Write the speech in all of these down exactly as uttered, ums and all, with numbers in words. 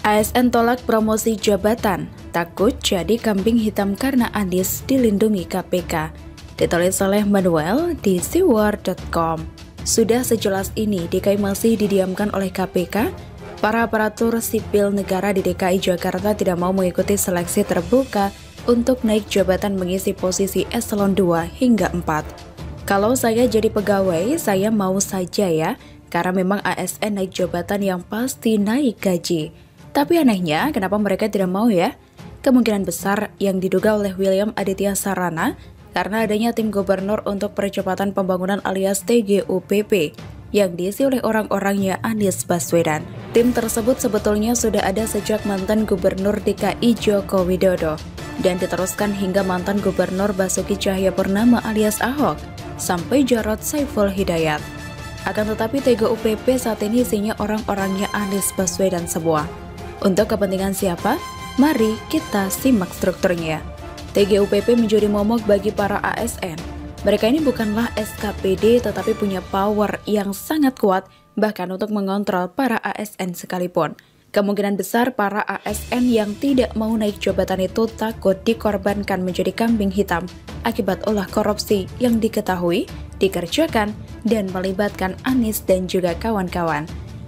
A S N tolak promosi jabatan, takut jadi kambing hitam karena Anies dilindungi K P K. Ditulis oleh Manuel di siwar titik com. Sudah sejelas ini D K I masih didiamkan oleh K P K. Para aparatur sipil negara di D K I Jakarta tidak mau mengikuti seleksi terbuka untuk naik jabatan mengisi posisi eselon dua hingga empat. Kalau saya jadi pegawai, saya mau saja ya, karena memang A S N naik jabatan yang pasti naik gaji. Tapi anehnya, kenapa mereka tidak mau ya? Kemungkinan besar yang diduga oleh William Aditya Sarana karena adanya tim gubernur untuk percepatan pembangunan alias T G U P P yang diisi oleh orang-orangnya Anies Baswedan. Tim tersebut sebetulnya sudah ada sejak mantan gubernur D K I Joko Widodo dan diteruskan hingga mantan gubernur Basuki Cahayapurnama alias Ahok sampai Jarod Saiful Hidayat. Akan tetapi T G U P P saat ini isinya orang-orangnya Anies Baswedan semua. Untuk kepentingan siapa? Mari kita simak strukturnya. T G U P P menjadi momok bagi para A S N. Mereka ini bukanlah S K P D tetapi punya power yang sangat kuat bahkan untuk mengontrol para A S N sekalipun. Kemungkinan besar para A S N yang tidak mau naik jabatan itu takut dikorbankan menjadi kambing hitam akibat ulah korupsi yang diketahui, dikerjakan, dan melibatkan Anies dan juga kawan-kawan.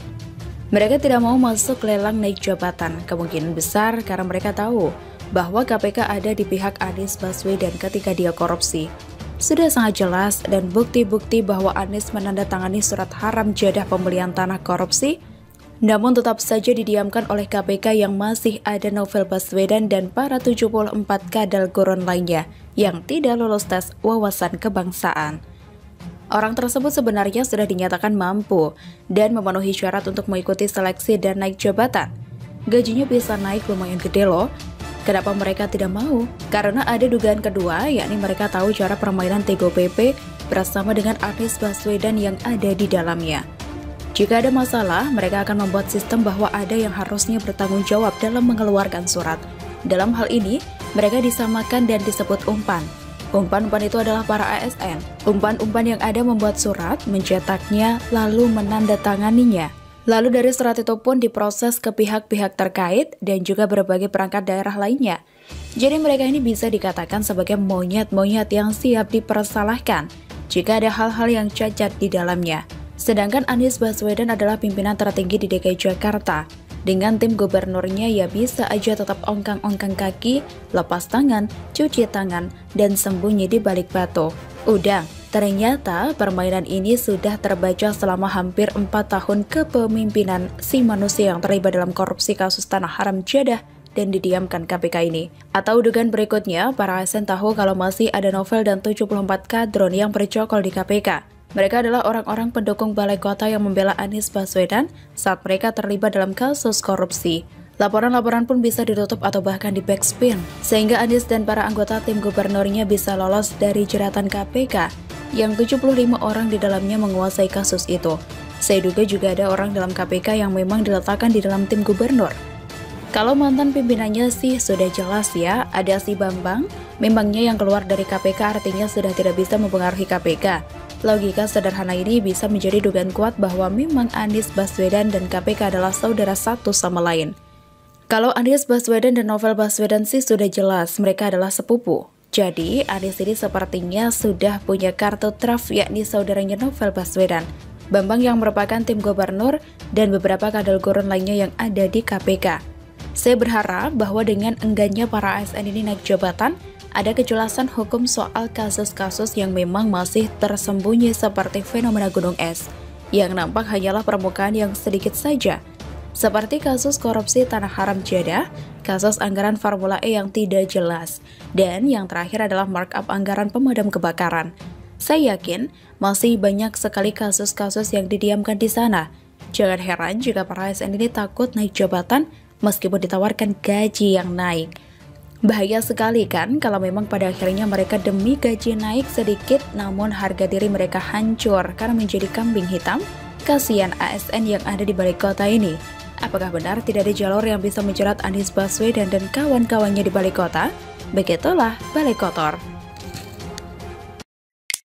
Mereka tidak mau masuk lelang naik jabatan, kemungkinan besar karena mereka tahu bahwa K P K ada di pihak Anies Baswedan ketika dia korupsi. Sudah sangat jelas dan bukti-bukti bahwa Anies menandatangani surat haram jadah pembelian tanah korupsi, namun tetap saja didiamkan oleh K P K yang masih ada Novel Baswedan dan para tujuh puluh empat kadal gurun lainnya yang tidak lolos tes wawasan kebangsaan. Orang tersebut sebenarnya sudah dinyatakan mampu dan memenuhi syarat untuk mengikuti seleksi dan naik jabatan. Gajinya bisa naik lumayan gede loh. Kenapa mereka tidak mau? Karena ada dugaan kedua, yakni mereka tahu cara permainan T G U P P bersama dengan Anies Baswedan yang ada di dalamnya. Jika ada masalah, mereka akan membuat sistem bahwa ada yang harusnya bertanggung jawab dalam mengeluarkan surat. Dalam hal ini, mereka disamakan dan disebut umpan. Umpan-umpan itu adalah para A S N. Umpan-umpan yang ada membuat surat, mencetaknya, lalu menandatanganinya. Lalu dari surat itu pun diproses ke pihak-pihak terkait dan juga berbagai perangkat daerah lainnya. Jadi mereka ini bisa dikatakan sebagai monyet-monyet yang siap dipersalahkan jika ada hal-hal yang cacat di dalamnya. Sedangkan Anies Baswedan adalah pimpinan tertinggi di D K I Jakarta. Dengan tim gubernurnya ya bisa aja tetap ongkang-ongkang kaki, lepas tangan, cuci tangan, dan sembunyi di balik batu. Udah, ternyata permainan ini sudah terbaca selama hampir empat tahun kepemimpinan si manusia yang terlibat dalam korupsi kasus tanah haram jadah dan didiamkan K P K ini. Atau dugaan berikutnya, para A S N tahu kalau masih ada Novel dan tujuh puluh empat kadron yang bercokol di K P K. Mereka adalah orang-orang pendukung balai kota yang membela Anies Baswedan saat mereka terlibat dalam kasus korupsi. Laporan-laporan pun bisa ditutup atau bahkan di backspin, sehingga Anies dan para anggota tim gubernurnya bisa lolos dari jeratan K P K yang tujuh puluh lima orang di dalamnya menguasai kasus itu. Saya duga juga ada orang dalam K P K yang memang diletakkan di dalam tim gubernur. Kalau mantan pimpinannya sih sudah jelas ya, ada si Bambang, memangnya yang keluar dari K P K artinya sudah tidak bisa mempengaruhi K P K. Logika sederhana ini bisa menjadi dugaan kuat bahwa memang Anies Baswedan dan K P K adalah saudara satu sama lain. Kalau Anies Baswedan dan Novel Baswedan sih sudah jelas mereka adalah sepupu. Jadi Anies ini sepertinya sudah punya kartu truf yakni saudaranya Novel Baswedan, Bambang yang merupakan tim gubernur dan beberapa kadal gurun lainnya yang ada di K P K. Saya berharap bahwa dengan enggannya para A S N ini naik jabatan, ada kejelasan hukum soal kasus-kasus yang memang masih tersembunyi seperti fenomena gunung es, yang nampak hanyalah permukaan yang sedikit saja. Seperti kasus korupsi tanah haram jadah, kasus anggaran Formula E yang tidak jelas, dan yang terakhir adalah markup anggaran pemadam kebakaran. Saya yakin masih banyak sekali kasus-kasus yang didiamkan di sana. Jangan heran jika para A S N ini takut naik jabatan meskipun ditawarkan gaji yang naik. Bahaya sekali kan kalau memang pada akhirnya mereka demi gaji naik sedikit namun harga diri mereka hancur karena menjadi kambing hitam. Kasihan A S N yang ada di balik kota ini. Apakah benar tidak ada jalur yang bisa menjerat Anies Baswedan dan kawan-kawannya di balik kota? Begitulah Balai Kotor.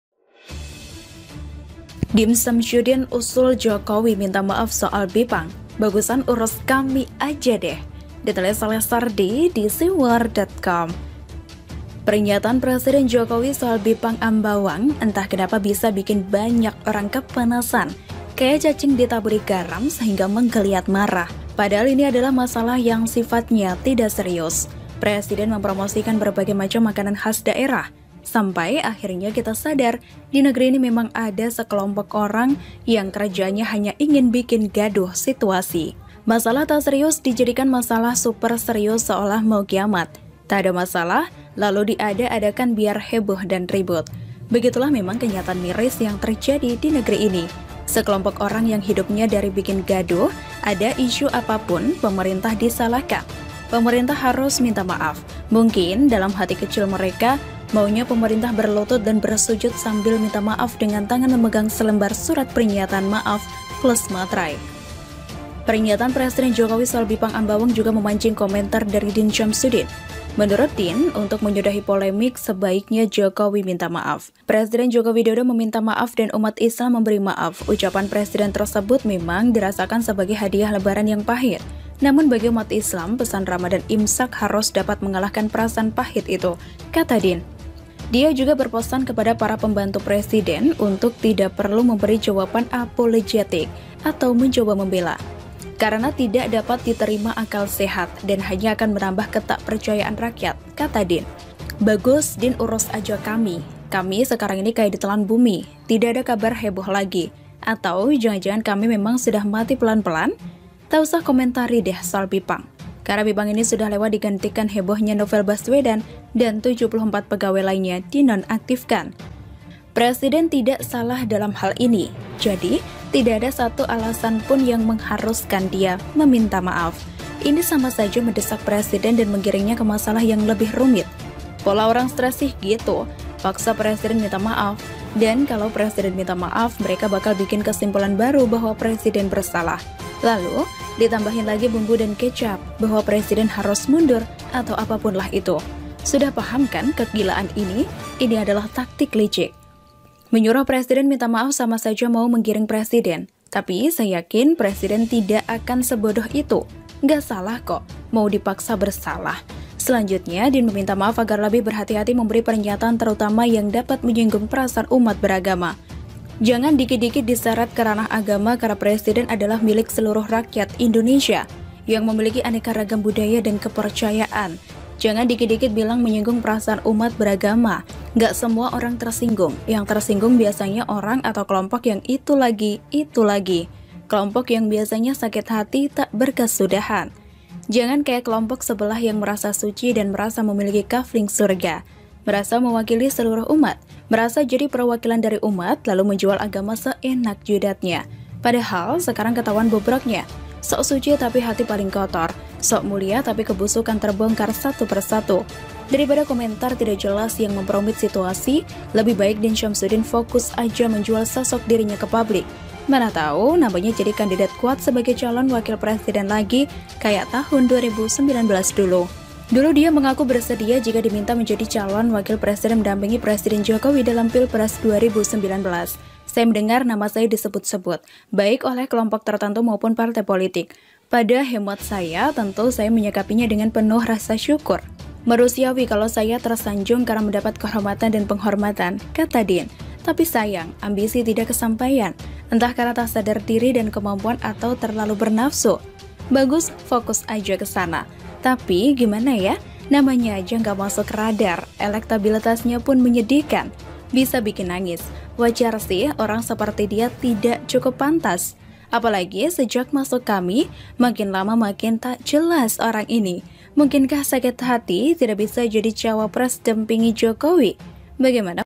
Dim Samsudin usul Jokowi minta maaf soal Bipang. Bagusan urus kami aja deh. Ditulis oleh Sardi di siwar dot com. Pernyataan Presiden Jokowi soal Bipang Ambawang entah kenapa bisa bikin banyak orang kepanasan. Kayak cacing ditaburi garam sehingga menggeliat marah. Padahal ini adalah masalah yang sifatnya tidak serius. Presiden mempromosikan berbagai macam makanan khas daerah. Sampai akhirnya kita sadar, di negeri ini memang ada sekelompok orang yang kerjanya hanya ingin bikin gaduh situasi. Masalah tak serius dijadikan masalah super serius seolah mau kiamat. Tak ada masalah, lalu diada-adakan biar heboh dan ribut. Begitulah memang kenyataan miris yang terjadi di negeri ini. Sekelompok orang yang hidupnya dari bikin gaduh, ada isu apapun, pemerintah disalahkan. Pemerintah harus minta maaf. Mungkin dalam hati kecil mereka, maunya pemerintah berlutut dan bersujud sambil minta maaf dengan tangan memegang selembar surat pernyataan maaf plus materai. Pernyataan Presiden Jokowi soal Bipang Ambawang juga memancing komentar dari Din Syamsuddin. Menurut Din, untuk menyudahi polemik, sebaiknya Jokowi minta maaf. Presiden Joko Widodo meminta maaf dan umat Islam memberi maaf. Ucapan Presiden tersebut memang dirasakan sebagai hadiah lebaran yang pahit. Namun bagi umat Islam, pesan Ramadan Imsak harus dapat mengalahkan perasaan pahit itu, kata Din. Dia juga berpesan kepada para pembantu Presiden untuk tidak perlu memberi jawaban apologetik atau mencoba membela. Karena tidak dapat diterima akal sehat dan hanya akan menambah ketakpercayaan rakyat, kata Din. Bagus, Din urus aja kami. Kami sekarang ini kayak ditelan bumi, tidak ada kabar heboh lagi. Atau jangan-jangan kami memang sudah mati pelan-pelan? Tak usah komentari deh soal Bipang. Karena Bipang ini sudah lewat digantikan hebohnya Novel Baswedan dan tujuh puluh empat pegawai lainnya dinonaktifkan. Presiden tidak salah dalam hal ini, jadi tidak ada satu alasan pun yang mengharuskan dia meminta maaf. Ini sama saja mendesak Presiden dan menggiringnya ke masalah yang lebih rumit. Pola orang stres sih gitu, paksa Presiden minta maaf. Dan kalau Presiden minta maaf, mereka bakal bikin kesimpulan baru bahwa Presiden bersalah. Lalu, ditambahin lagi bumbu dan kecap bahwa Presiden harus mundur atau apapun lah itu. Sudah paham kan kegilaan ini? Ini adalah taktik licik. Menyuruh Presiden minta maaf sama saja mau menggiring Presiden. Tapi saya yakin Presiden tidak akan sebodoh itu. Nggak salah kok, mau dipaksa bersalah. Selanjutnya, Din meminta maaf agar lebih berhati-hati memberi pernyataan terutama yang dapat menyinggung perasaan umat beragama. Jangan dikit-dikit diseret ke ranah agama karena Presiden adalah milik seluruh rakyat Indonesia yang memiliki aneka ragam budaya dan kepercayaan. Jangan dikit-dikit bilang menyinggung perasaan umat beragama. Nggak semua orang tersinggung. Yang tersinggung biasanya orang atau kelompok yang itu lagi, itu lagi. Kelompok yang biasanya sakit hati tak berkesudahan. Jangan kayak kelompok sebelah yang merasa suci dan merasa memiliki kafling surga. Merasa mewakili seluruh umat. Merasa jadi perwakilan dari umat lalu menjual agama seenak jidatnya. Padahal sekarang ketahuan bobroknya. Sok suci tapi hati paling kotor, sok mulia tapi kebusukan terbongkar satu persatu. Daripada komentar tidak jelas yang memperumit situasi, lebih baik Din Syamsuddin fokus aja menjual sosok dirinya ke publik. Mana tahu namanya jadi kandidat kuat sebagai calon wakil presiden lagi kayak tahun dua ribu sembilan belas dulu. Dulu dia mengaku bersedia jika diminta menjadi calon wakil presiden mendampingi Presiden Jokowi dalam Pilpres dua ribu sembilan belas. Saya mendengar nama saya disebut-sebut, baik oleh kelompok tertentu maupun partai politik. Pada hemat saya, tentu saya menyikapinya dengan penuh rasa syukur. Manusiawi kalau saya tersanjung karena mendapat kehormatan dan penghormatan, kata Din. Tapi sayang, ambisi tidak kesampaian, entah karena tak sadar diri dan kemampuan atau terlalu bernafsu. Bagus, fokus aja ke sana. Tapi gimana ya, namanya aja nggak masuk radar, elektabilitasnya pun menyedihkan. Bisa bikin nangis. Wajar sih orang seperti dia tidak cukup pantas. Apalagi sejak masuk kami, makin lama makin tak jelas orang ini. Mungkinkah sakit hati tidak bisa jadi cawapres dampingi Jokowi? Bagaimana?